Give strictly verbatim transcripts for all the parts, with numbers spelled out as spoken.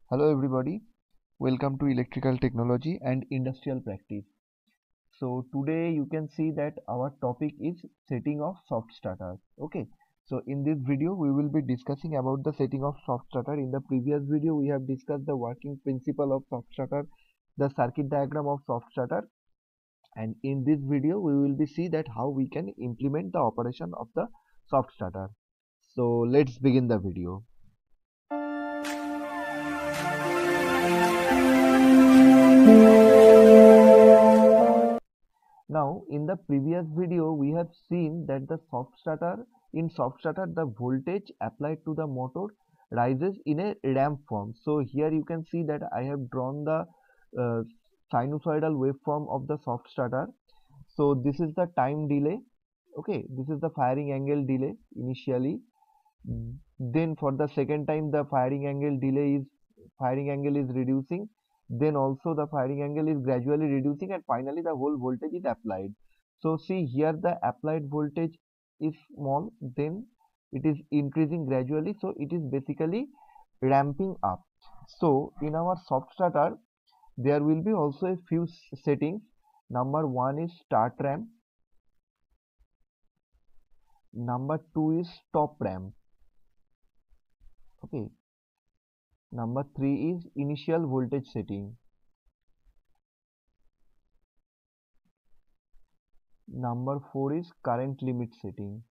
Hello everybody, welcome to electrical technology and industrial practice. So today you can see that our topic is setting of soft starter. Okay, so in this video we will be discussing about the setting of soft starter. In the previous video we have discussed the working principle of soft starter, the circuit diagram of soft starter, and in this video we will be see that how we can implement the operation of the soft starter. So let's begin the video. Now, in the previous video, we have seen that the soft starter, in soft starter, the voltage applied to the motor rises in a ramp form. So here you can see that I have drawn the uh, sinusoidal waveform of the soft starter. So this is the time delay. Okay, this is the firing angle delay initially. Then for the second time, the firing angle delay is firing angle is reducing, then also the firing angle is gradually reducing, and finally the whole voltage is applied. So see here, the applied voltage is small, then it is increasing gradually, so it is basically ramping up. So in our soft starter there will be also a few settings. Number one is start ramp, number two is stop ramp. Okay, number three is initial voltage setting. Number four is current limit setting.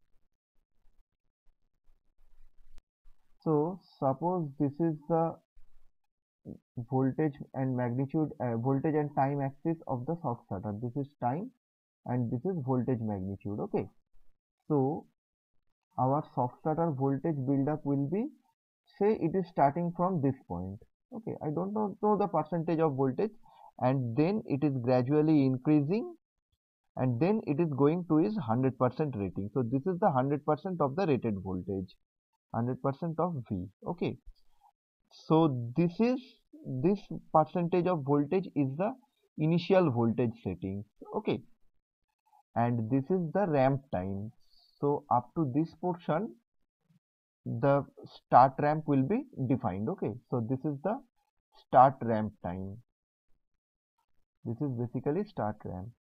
So suppose this is the voltage and magnitude, uh, voltage and time axis of the soft starter. This is time and this is voltage magnitude. Okay. So our soft starter voltage buildup will be, say it is starting from this point. Okay. I don't know, know the percentage of voltage, and then it is gradually increasing, and then it is going to its one hundred percent rating. So this is the one hundred percent of the rated voltage, one hundred percent of V. Okay, so this is this percentage of voltage is the initial voltage setting. Okay, and this is the ramp time. So up to this portion the start ramp will be defined. Okay, so this is the start ramp time. This is basically start ramp.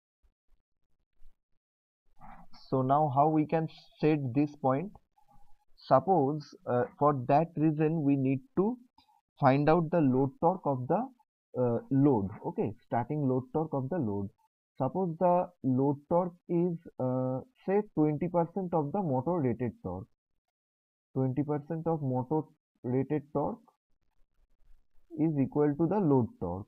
So now how we can set this point? Suppose uh, for that reason we need to find out the load torque of the uh, load. Okay, starting load torque of the load. Suppose the load torque is uh, say twenty percent of the motor rated torque. twenty percent of motor rated torque is equal to the load torque.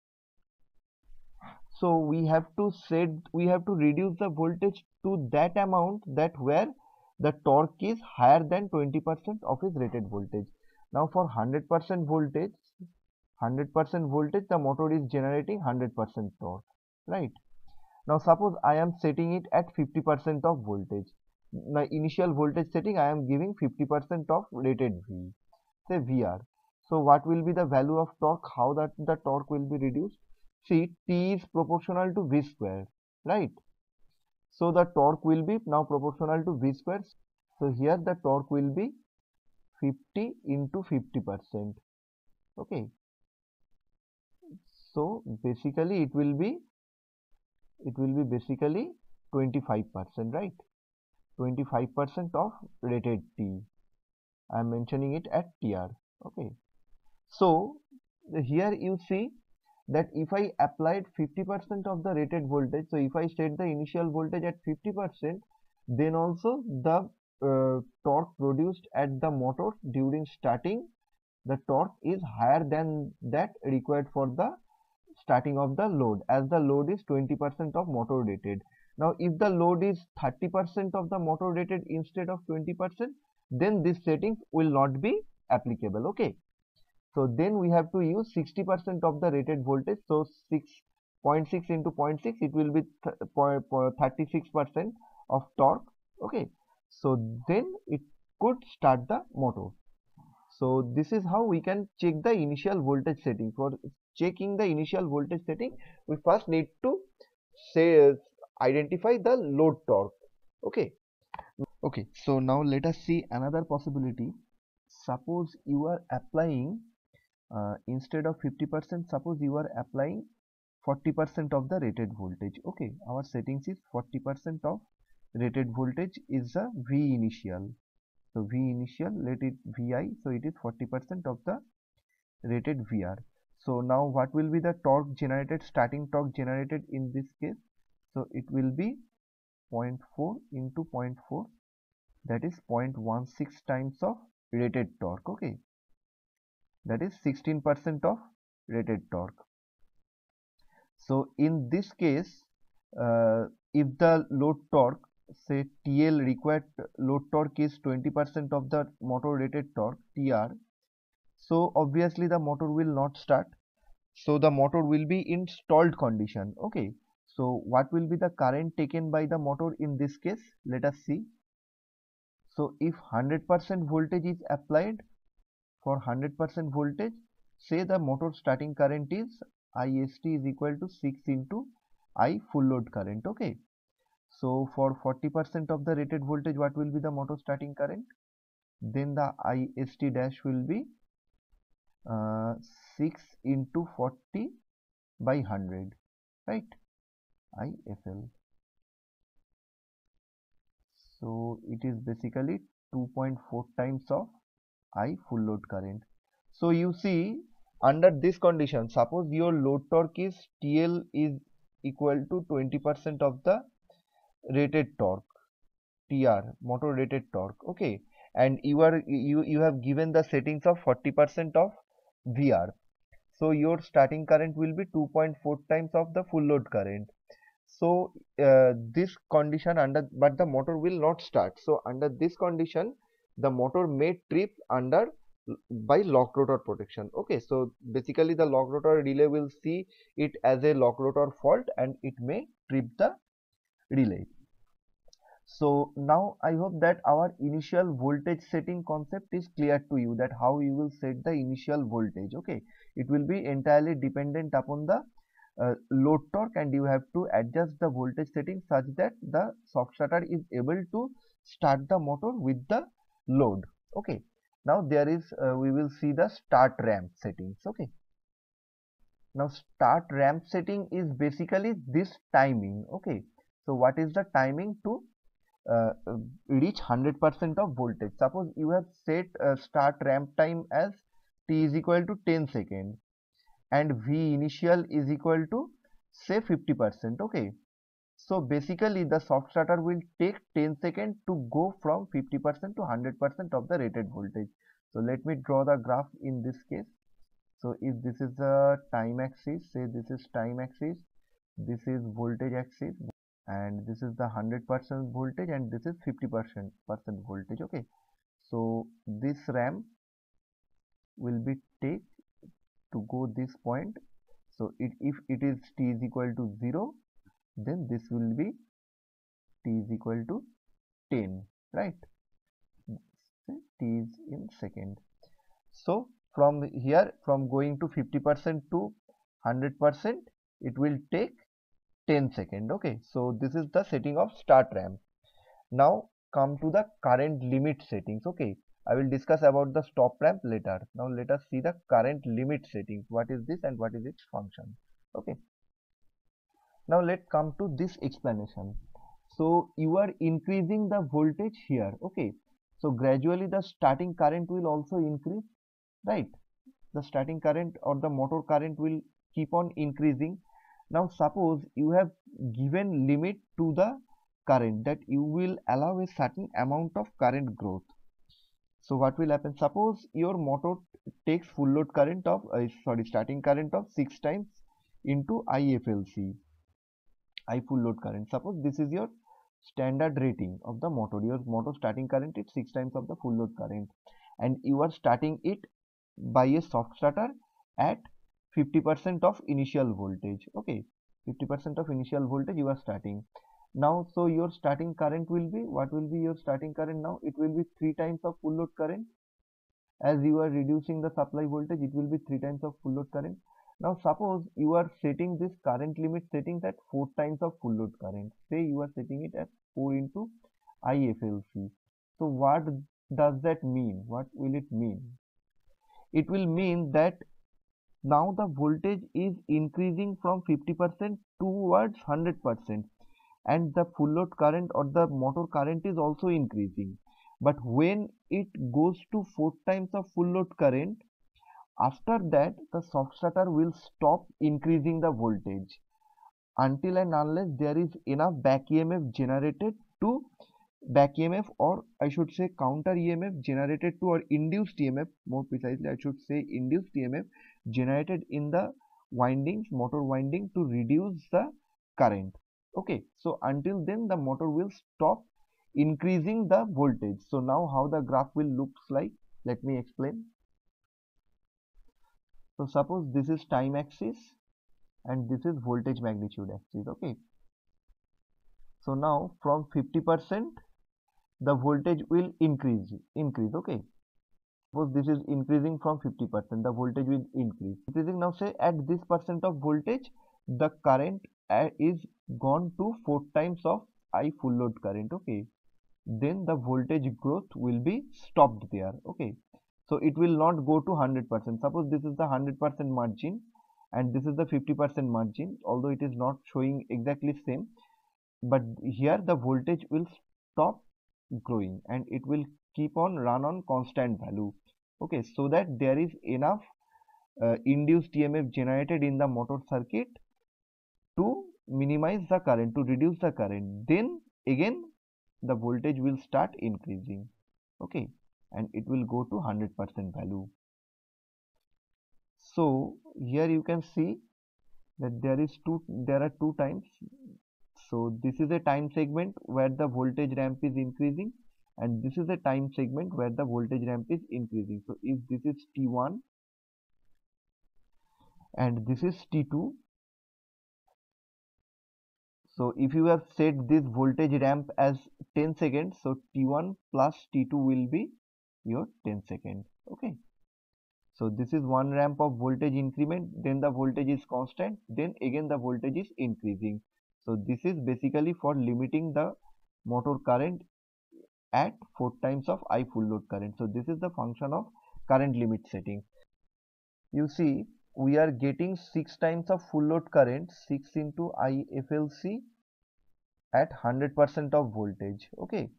So we have to set, we have to reduce the voltage to that amount that where the torque is higher than twenty percent of its rated voltage. Now for one hundred percent voltage, one hundred percent voltage, the motor is generating one hundred percent torque, right? Now suppose I am setting it at fifty percent of voltage. My initial voltage setting, I am giving fifty percent of rated V, say V R. So what will be the value of torque? How that the torque will be reduced? See, T is proportional to V square, right? So the torque will be now proportional to V square. So here the torque will be fifty into fifty percent. Okay. So basically it will be it will be basically twenty-five percent, right? twenty-five percent of rated T. I am mentioning it at T R. Okay. So here you see that if I applied fifty percent of the rated voltage, so if I set the initial voltage at fifty percent, then also the uh, torque produced at the motor during starting, the torque is higher than that required for the starting of the load, as the load is twenty percent of motor rated. Now if the load is thirty percent of the motor rated instead of twenty percent, then this setting will not be applicable. Okay, so then we have to use sixty percent of the rated voltage. So six point six into zero point six, it will be thirty-six percent of torque. Okay, so then it could start the motor. So this is how we can check the initial voltage setting. For checking the initial voltage setting, we first need to say identify the load torque. Okay. Okay, so now let us see another possibility. Suppose you are applying uh, instead of fifty percent, suppose you are applying forty percent of the rated voltage. Okay, our settings is forty percent of rated voltage is a V initial. So V initial, let it V I, so it is forty percent of the rated V R. So now what will be the torque generated, starting torque generated in this case? So it will be zero point four into zero point four, that is zero point one six times of rated torque. Okay, that is sixteen percent of rated torque. So in this case, uh, if the load torque, say T L, required load torque is twenty percent of the motor rated torque T R, so obviously the motor will not start. So the motor will be in stalled condition. Okay, so what will be the current taken by the motor in this case? Let us see. So if one hundred percent voltage is applied, for one hundred percent voltage, say the motor starting current is I S T is equal to six into I full load current. Okay, so for forty percent of the rated voltage, what will be the motor starting current? Then the I S T dash will be uh, six into forty by one hundred, right? I F L. So it is basically two point four times of I full load current. So you see, under this condition, suppose your load torque is T L is equal to twenty percent of the rated torque, T R, motor rated torque. Okay, and you are you you have given the settings of forty percent of V R. So your starting current will be two point four times of the full load current. So uh, this condition under, but the motor will not start. So under this condition, the motor may trip under by lock rotor protection. Okay, so basically the lock rotor relay will see it as a lock rotor fault and it may trip the relay. So now I hope that our initial voltage setting concept is clear to you, that how you will set the initial voltage. Okay, it will be entirely dependent upon the uh, load torque, and you have to adjust the voltage setting such that the soft starter is able to start the motor with the load. Okay, now there is uh, we will see the start ramp settings. Okay, now start ramp setting is basically this timing. Okay, so what is the timing to uh, reach one hundred percent of voltage? Suppose you have set uh, start ramp time as t is equal to ten seconds and V initial is equal to say fifty percent. Okay, so basically the soft starter will take ten seconds to go from fifty percent to one hundred percent of the rated voltage. So let me draw the graph in this case. So if this is the time axis, say this is time axis, this is voltage axis, and this is the one hundred percent voltage, and this is fifty percent percent voltage. Okay, so this ramp will be take to go this point. So it, if it is t is equal to zero, then this will be t is equal to ten, right? T is in second. So from here, from going to fifty percent to one hundred percent, it will take ten seconds. Okay, so this is the setting of start ramp. Now come to the current limit settings. Okay, I will discuss about the stop ramp later. Now let us see the current limit settings. What is this and what is its function? Okay, now let's come to this explanation. So you are increasing the voltage here. Okay, so gradually the starting current will also increase, right? The starting current or the motor current will keep on increasing. Now suppose you have given limit to the current, that you will allow a certain amount of current growth. So what will happen? Suppose your motor takes full load current of uh, sorry starting current of six times into I F L C, I full load current. Suppose this is your standard rating of the motor. Your motor starting current is six times of the full load current, and you are starting it by a soft starter at fifty percent of initial voltage. Okay, fifty percent of initial voltage you are starting. Now, so your starting current will be, what will be your starting current now? It will be three times of full load current. As you are reducing the supply voltage, it will be three times of full load current. Now suppose you are setting this current limit settings at four times of full load current. Say you are setting it at four into I F L C. So what does that mean? What will it mean? It will mean that Now the voltage is increasing from fifty percent towards one hundred percent, and the full load current or the motor current is also increasing. But when it goes to four times of full load current, after that the soft starter will stop increasing the voltage until and unless there is enough back E M F generated to back E M F, or I should say counter E M F generated to, or induced E M F, more precisely I should say induced E M F generated in the windings, motor winding, to reduce the current. Okay, so until then the motor will stop increasing the voltage. So now how the graph will looks like, let me explain. So suppose this is time axis and this is voltage magnitude axis. Okay, so now from fifty percent the voltage will increase increase okay, suppose this is increasing from fifty percent, the voltage will increase increasing. Now say at this percent of voltage the current uh, is gone to four times of I full load current. Okay, then the voltage growth will be stopped there. Okay, so it will not go to one hundred percent. Suppose this is the one hundred percent margin and this is the fifty percent margin, although it is not showing exactly same, but here the voltage will stop growing and it will keep on run on constant value. Okay, so that there is enough uh, induced E M F generated in the motor circuit to minimize the current, to reduce the current. Then again the voltage will start increasing. Okay, and it will go to one hundred percent value. So here you can see that there is two there are two times. So this is a time segment where the voltage ramp is increasing, and this is a time segment where the voltage ramp is increasing. So if this is T one and this is T two, so if you have set this voltage ramp as ten seconds, so T one plus T two will be your ten seconds. Okay, so this is one ramp of voltage increment, then the voltage is constant, then again the voltage is increasing. So this is basically for limiting the motor current at four times of I full load current. So this is the function of current limit setting. You see, we are getting six times of full load current, six into I F L C at one hundred percent of voltage. Okay,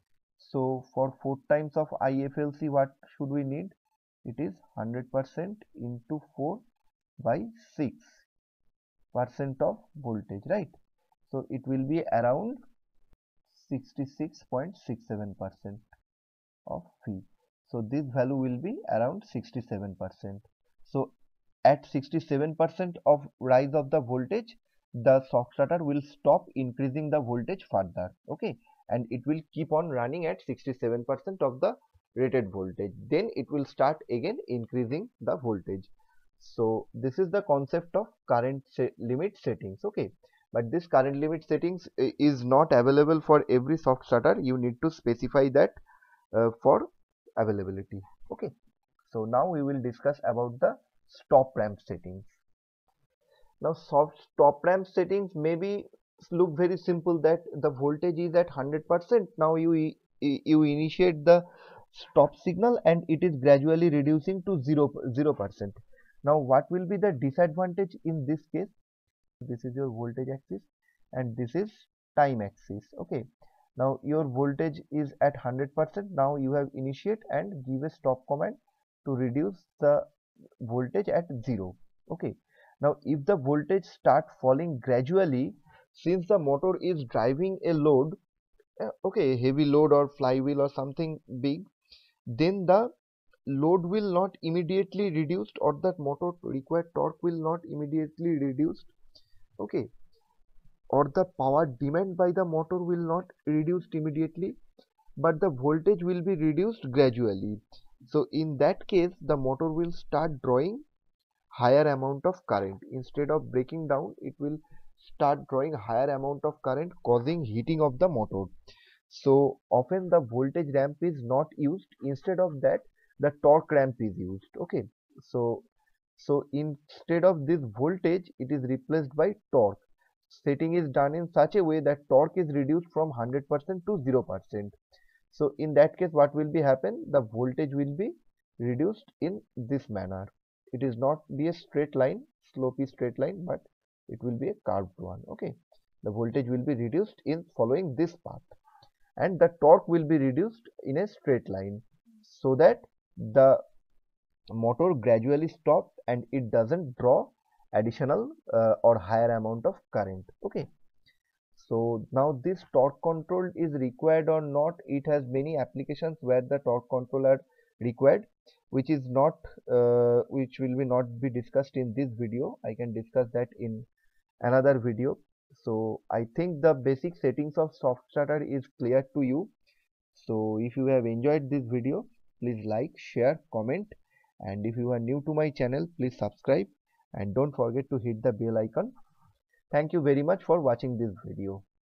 so for four times of I F L C, what should we need? It is one hundred percent into four by six percent of voltage, right? So it will be around sixty-six point six seven percent of V. So this value will be around sixty-seven percent. So at sixty-seven percent of rise of the voltage, the soft starter will stop increasing the voltage further. Okay, and it will keep on running at sixty-seven percent of the rated voltage. Then it will start again increasing the voltage. So this is the concept of current limit settings. Okay, but this current limit settings is not available for every soft starter. You need to specify that uh, for availability. Okay, so now we will discuss about the stop ramp settings. Now soft stop ramp settings maybe look very simple, that the voltage is at one hundred percent. Now you you initiate the stop signal and it is gradually reducing to zero percent. Now what will be the disadvantage in this case? This is your voltage axis and this is time axis. Okay, now your voltage is at one hundred percent. Now you have initiate and give a stop command to reduce the voltage at zero. Okay, now if the voltage start falling gradually, since the motor is driving a load, uh, okay, heavy load or flywheel or something big, then the load will not immediately reduced, or that motor required torque will not immediately reduced. Okay, or the power demand by the motor will not reduced immediately, but the voltage will be reduced gradually. So in that case the motor will start drawing higher amount of current. Instead of breaking down, it will start drawing higher amount of current, causing heating of the motor. So often the voltage ramp is not used. Instead of that, the torque ramp is used. Okay, so so instead of this voltage, it is replaced by torque. Setting is done in such a way that torque is reduced from one hundred percent to zero percent. So in that case, what will be happen? The voltage will be reduced in this manner. it is not be a straight line, slopey straight line, but it will be a curved one. Okay, the voltage will be reduced in following this path, and the torque will be reduced in a straight line, so that the motor gradually stop and it doesn't draw additional uh, or higher amount of current. Okay, so now this torque control is required or not, it has many applications where the torque control are required, which is not uh, which will be not be discussed in this video. I can discuss that in another video. So I think the basic settings of soft starter is clear to you. So if you have enjoyed this video, please like, share, comment, and if you are new to my channel, please subscribe and don't forget to hit the bell icon. Thank you very much for watching this video.